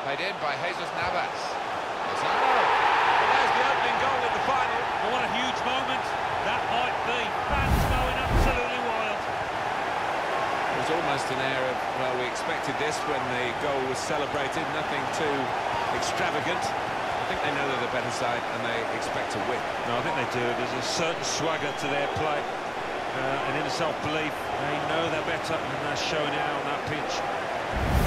Played in by Jesus Navas. Lozano. Well, there's the opening goal in the final. Well, what a huge moment that might be. Fans going absolutely wild. It was almost an air of, well, we expected this when the goal was celebrated. Nothing too extravagant. I think they know they're the better side and they expect to win. No, I think they do. There's a certain swagger to their play, an inner self-belief. They know they're better and they're showing it out on that pitch.